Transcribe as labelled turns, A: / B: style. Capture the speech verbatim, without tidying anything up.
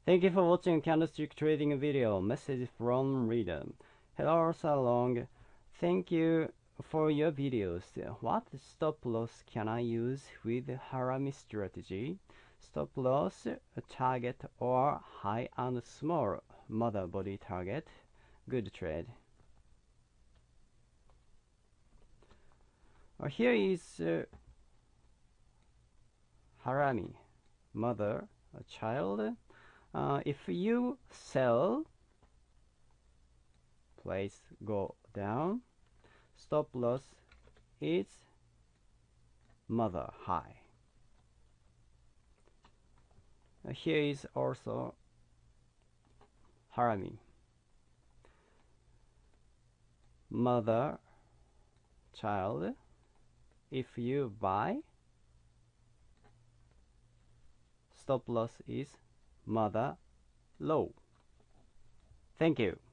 A: Thank you for watching Candlestick Trading video. Message from reader. Hello, Salong. Thank you for your videos. What stop loss can I use with Harami strategy? Stop loss, target or high and small mother body target. Good trade. Uh, here is uh, Harami, mother, a child. Uh, if you sell, place go down. Stop loss is mother high. Uh, here is also Harami, mother, child. If you buy, stop loss is mother low. Thank you.